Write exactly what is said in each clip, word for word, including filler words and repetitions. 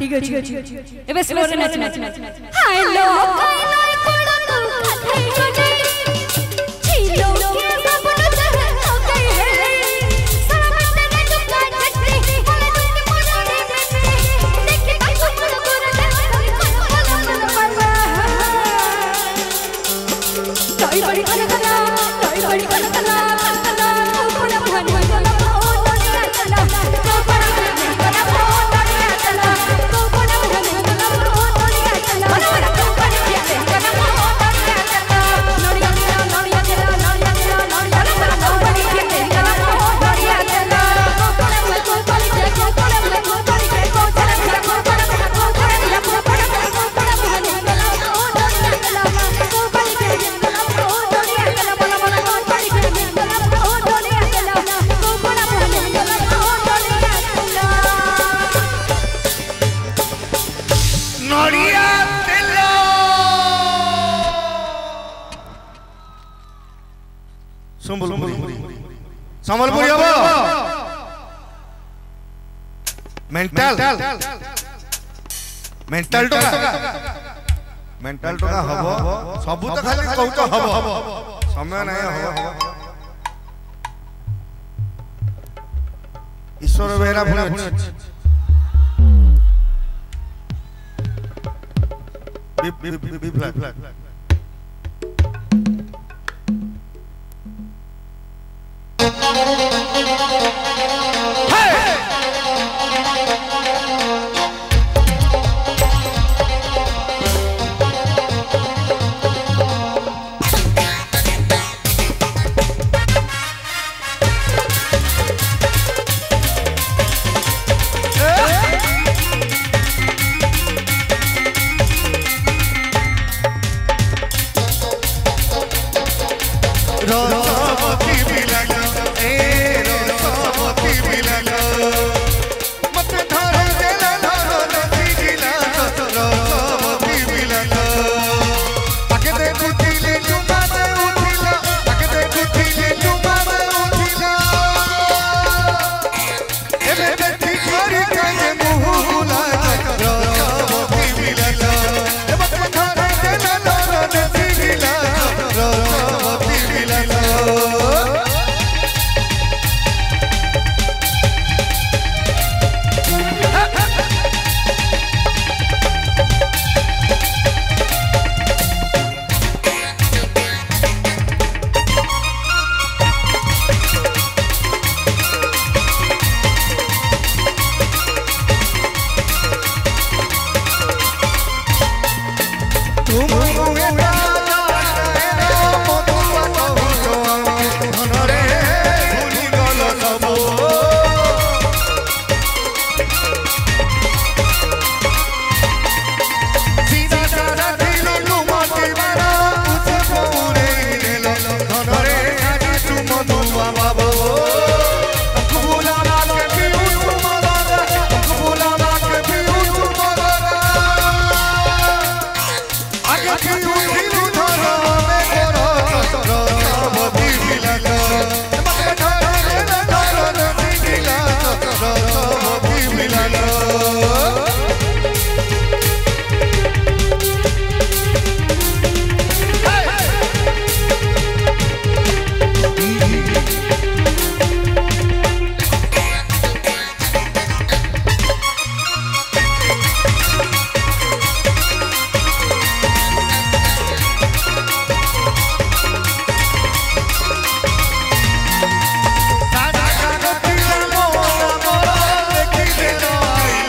ठीक है एबे स्लो रे नाच नाच हेलो काइनो कोडो तू खाते को नहीं छिलो के सपन चाहे हो गई है सामने तेरे दुका जट्टी बोले तुम मोरे देखी भाई तुम गोरे कोई बड़ी कला कला कोई बड़ी कला कला कला कोना भानी कोना ओ दुनिया चला तो बड़ा कोना ओ दुनिया चला तो बड़ा कोना ओ दुनिया चला बड़ा तो बड़ी चले कोना ओ दुनिया चला नोड़िया चला नोड़िया चला नोड़िया चला नोड़िया चला तो बड़ी चले कोना ओ दुनिया चला तो बड़ा को बड़ी चले को बड़ा को बड़ी चले को चला को बड़ा को बड़ा को बड़ा को बड़ा भानी कोना ओ दुनिया चला तो बड़ी चले कोना ओ दुनिया चला बड़ा बड़ा को बड़ी चले कोना ओ दुनिया चला तो बड़ा भानी कोना ओ दुनिया चला नड़िया तेलो संबलपुरी संबलपुरी हबो मेंटल मेंटल टका मेंटल टका हबो सब तो खाली कहू तो हबो समय नहीं हबो ईश्वर बेरा पुणी Beep, beep, beep, beep, flat, flat. Hey! रोसावती मिलना ए रोसावती मिलना मत धारे देला धारो नदी गिला रोसावती मिलना आके दे कुटिले चुमा दे उठिला आके दे कुटिले चुमा दे उठिला एबे देखी करी काजे मुंह बुला रोसावती मिलना मत धारे देला धारो नदी गिला रोसावती मिलना तुम मुझे डाला तेरा मोतुआ कहूँ तो धनरे भूली गलो सबो सीधा साधा दिलो तुमके बारा उसे पूरे गेलो धनरे आजी तुम दुआ बाबो कबूला के भी तुम दादा कबूला के भी तुम दादा आगे की उठी धरो में करो रोसावती मिलना मत धारे देला धारो नदी गिला रोसावती मिलना सादा कागज मोरा मोरा देखी देनो आई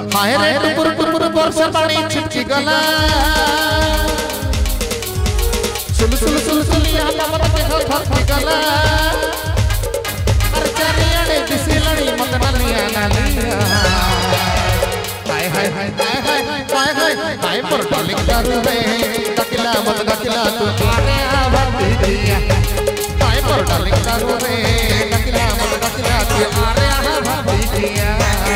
माहेरे टुकुर टुकुर वर्षा पानी छिटकी गला सुल सुल सुल सुलिया मत देह थकी गला अरे चारियाडे दिसिलणी मत नलिया नलिया हाय हाय हाय हाय हाय हाय हाय हाय पर डालिंग दारू रे डकिला मत डकिला तू अरे आवाज़ दिया हाय पर डालिंग दारू रे डकिला मत डकिला तू अरे आवाज़ दिया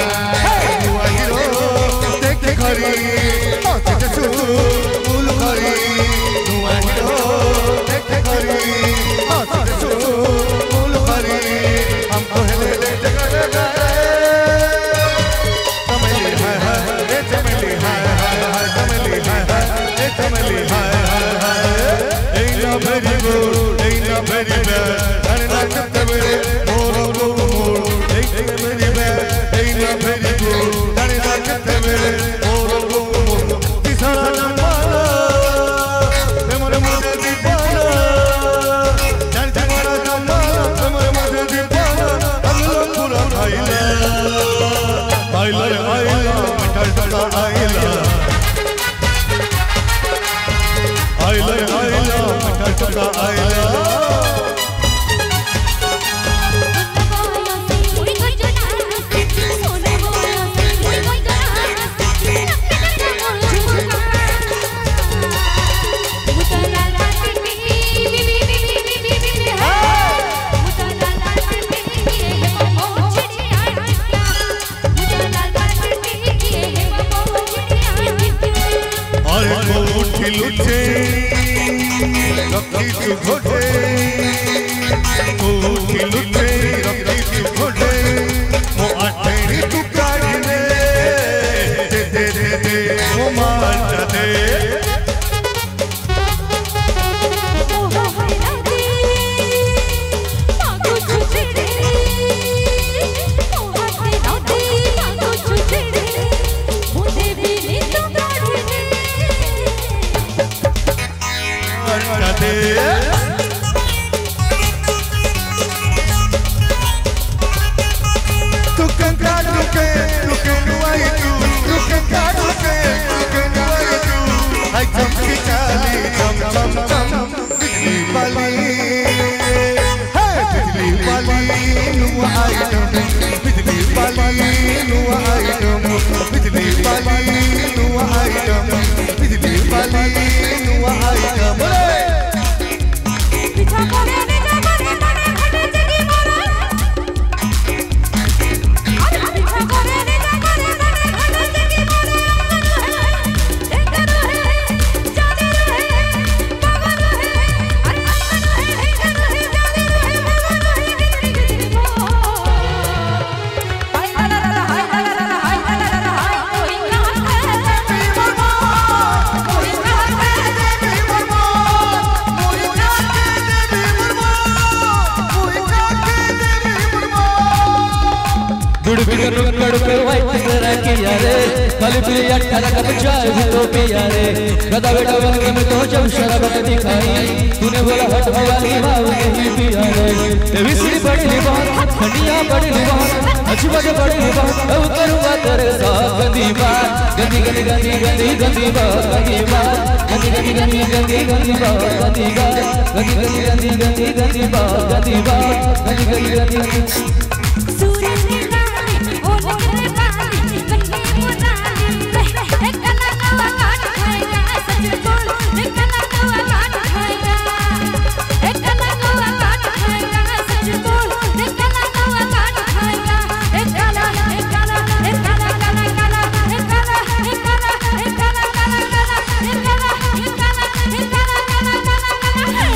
खरी जसू फूल खरी नुआ हिरो देखे खरी जसू फूल खरी हमको हेले ले जगह गए चमेली हाय हाय रे चमेली हाय हाय हाय चमेली हाय हाय रे चमेली हाय हाय हाय ain't no very good ain't no very bad and I kept the way more more more ain't no very bad ain't no very good and I kept the way गदा बेटा बन के मैं तो जब शराबत दिखाई तूने बोला हट वाली भाव नहीं पिया रे विसरी बड़ी बात खंडिया बड़ी बात अच्छी बात बड़ी बात अब करूंगा तेरे साथ गंदी बात गंदी गंदी गंदी गंदी गंदी बात गंदी बात गंदी गंदी गंदी गंदी गंदी बात गंदी बात गंदी गंदी गंदी गंदी गंदी बात गंदी बात गंदी गंदी गंदी सूरज निकाले ओ लगने वाली गंदी मुराली एक कला नवा काट खाएगा सच बोल एक कला नवा काट खाएगा एक कला नवा काट खाएगा सच बोल एक कला नवा काट खाएगा एक कला एक कला एक कला कला कला एक कला एक कला एक कला कला कला एक कला एक कला एक कला कला कला कला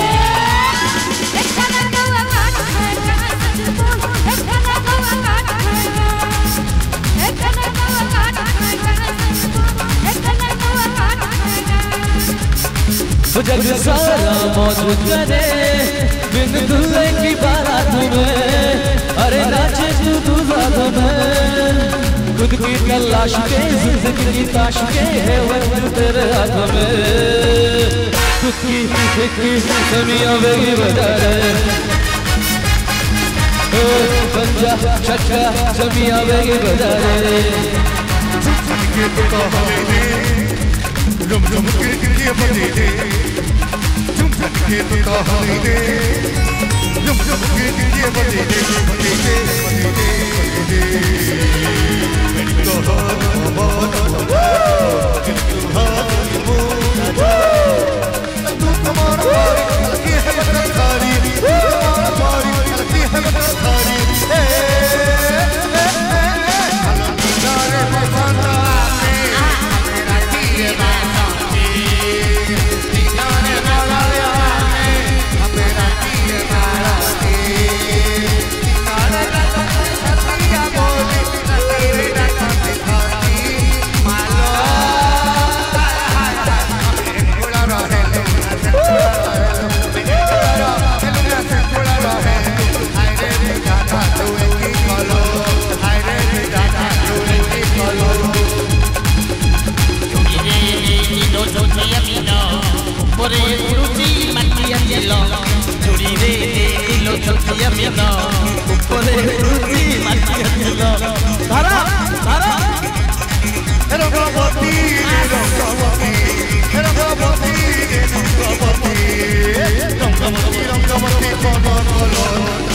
एक कला नवा काट खाएगा सच बोल एक कला नवा काट खाएगा एक कला नवा काट खाएगा एक कला नवा काट खाएगा जग सारा मौज करे बिन दूल्हे की बारात में अरे नाचे तू दूल्हा में खुद की तलाश के जिंदगी की ताश के है वक्त तेरे हाथ में खुद की की समिया बेगी बजा रे पंजा छक्का समिया बेगी बजा रे के तो कहले दे रुम रुम के गिरिया बजे दे झुम झुम के तो कहले दे रुम रुम के गिरिया बजे दे बजे दे बजे दे बजे दे मेरी तो हाथ बहुत दिल तो हाथ मोरा तू कमाल मारी हल्की है बदन खारी कमाल मारी हल्की है बदन खारी ए Rangavati, Rangavati, Rangavati, Rangavati,